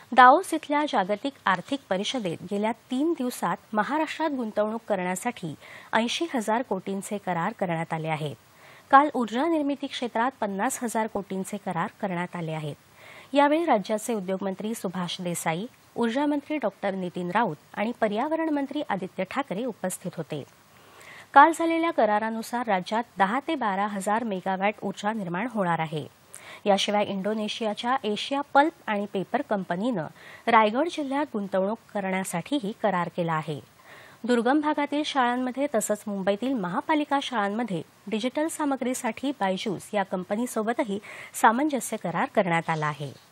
Davos इथल्या जागतिक आर्थिक परिषदेत गेल्या 3 दिवसात महाराष्ट्रात गुंतवणूक करण्यासाठी 80,000 कोटींचे करार करण्यात आले आहेत। काल ऊर्जा निर्मिती क्षेत्रात 50,000 कोटींचे करार करण्यात आले आहेत। यावेळी राज्याचे उद्योगमंत्री सुभाष देसाई, ऊर्जा मंत्री डॉ. नितीन राऊत आणि पर्यावरण मंत्री आदित्य ठाकरे उपस्थित होते। काल झालेल्या करारानुसार राज्यात 10 ते 12,000 मेगावॅट ऊर्जा निर्माण होणार आहे। याशिवाय इंडोनेशियाच्या एशिया पल्प आणि पेपर कंपनीनं रायगड जिल्ह्यात गुंतवणूक करण्यासाठीही करार केला आहे। दुर्गम भागातील शाळांमध्ये तसंच मुंबईतील महापालिका शाळांमध्ये डिजिटल सामग्रीसाठी बायजूस या कंपनीसोबतही सामंजस्य करार करण्यात आला आहे।